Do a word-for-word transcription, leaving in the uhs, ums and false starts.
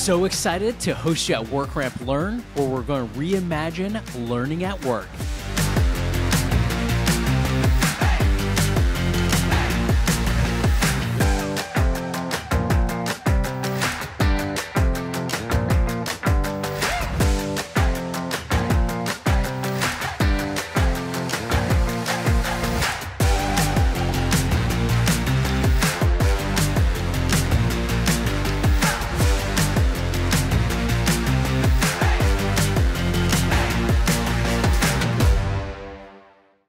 so excited to host you at WorkRamp Learn, where we're going to reimagine learning at work.